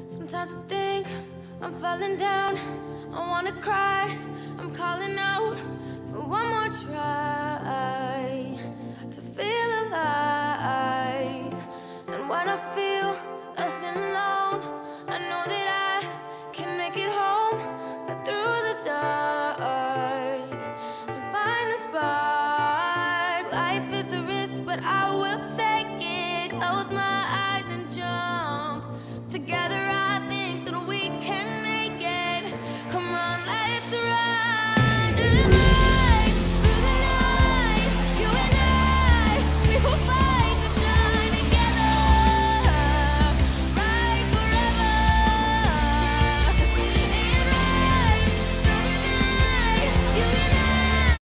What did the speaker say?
Sometimes I think I'm falling down. I wanna cry. I'm calling out for one more try to feel alive. And when I feel less and alone, I know that I can make it home, but through the dark and find the spark. Life is a risk, but I will take it. Close my eyes and jump.